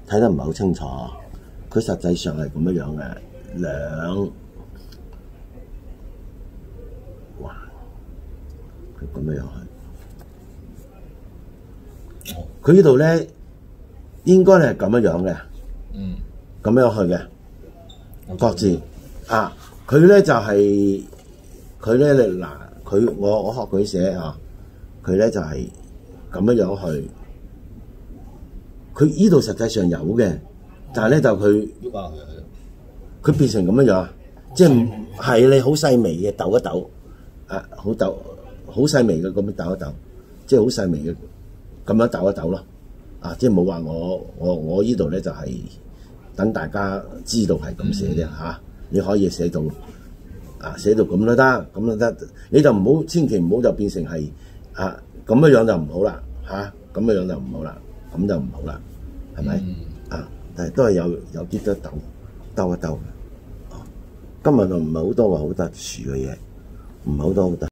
睇得唔係好清楚。佢實際上係咁樣樣嘅兩，哇！佢咁樣樣去，佢呢度咧應該係咁樣樣嘅，咁樣去嘅，各自啊，佢咧就係佢咧嗱，佢我學佢寫啊，佢咧就係咁樣樣去，佢呢度實際上有嘅。但係咧就佢變成咁樣樣，即係你好細微嘅抖一抖，啊好細微嘅咁樣抖一抖，即係好細微嘅咁樣抖一抖咯，啊即係冇話我呢度咧就係等大家知道係咁寫啫嚇，你可以寫到寫到咁都得，咁都得，你就唔好千祈唔好就變成係咁樣樣就唔好啦嚇，咁樣樣就唔好啦，咁就唔好啦，係咪但係都係有啲得兜一兜嘅。今日就唔係好多話好特殊嘅嘢，唔係好多好特。